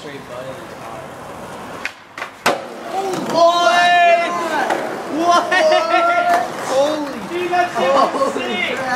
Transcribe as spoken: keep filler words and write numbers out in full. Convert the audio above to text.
straight butt in his eye. What? What? Holy! Dude, that's so sick!